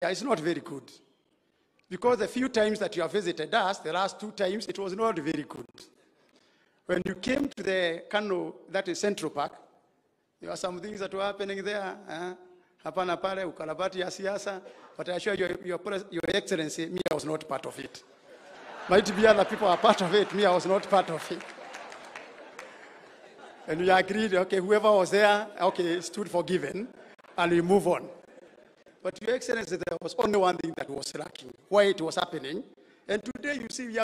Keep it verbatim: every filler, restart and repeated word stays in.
is not very good. Because the few times that you have visited us, the last two times, it was not very good. When you came to the Kano, that is Central Park, there were some things that were happening there. Hapana pale, ukarabati ya siasa. But I assure you, your, your Excellency, me, I was not part of it. Might be other people are part of it, me, I was not part of it. And we agreed, okay, whoever was there, okay, stood forgiven, and we move on. But Your Excellency, there was only one thing that was lacking, why it was happening. And today you see we are